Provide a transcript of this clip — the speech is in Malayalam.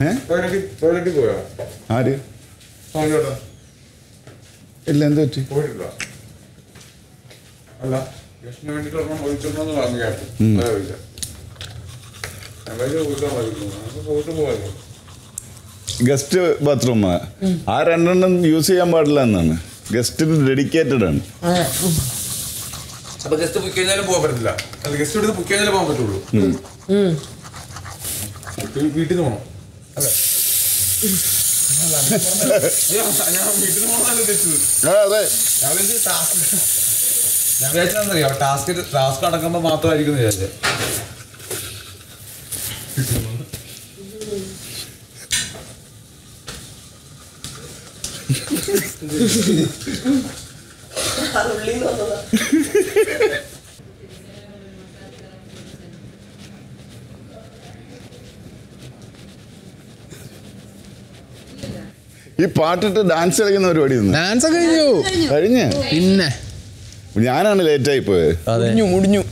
പോയോ ആര് ഇല്ല എന്ത് പറ്റി പോയിട്ടില്ല അല്ല ഗസ്റ്റിന് വേണ്ടിട്ട് ഒഴിച്ചോന്ന് പറഞ്ഞു കേട്ടു പോയിട്ട് പോയല്ലോ ഗസ്റ്റ് ബാത്റൂം ആ രണ്ടെണ്ണം യൂസ് ചെയ്യാൻ പാടില്ല എന്നാണ് ഗസ്റ്റിന് ഡെഡിക്കേറ്റഡ് ആണ് അപ്പൊ ഗസ്റ്റ് ബുക്ക് കഴിഞ്ഞാലും പോകാൻ പറ്റില്ല അല്ല ഗസ്റ്റ് എടുത്ത് ബുക്ക് കഴിഞ്ഞാലേ പോകാൻ പറ്റുള്ളൂ വീട്ടിൽ നിന്ന് പോകണം അല്ലേ ഞാൻ വീട്ടിൽ നിന്ന് പോകണല്ലോ ഉദ്ദേശിച്ചത് ഞാൻ വിചാരിച്ചറിയാം ടാസ്ക് അടക്കുമ്പോ മാത്രമായിരിക്കും വിചാരിച്ചത് ഈ പാട്ടിട്ട് ഡാൻസ് കളിക്കുന്ന പരിപാടി ഡാൻസ് ഒക്കെ കഴിഞ്ഞ് പിന്നെ ഞാനാണ് ലേറ്റായി പോയത് മുടിഞ്ഞു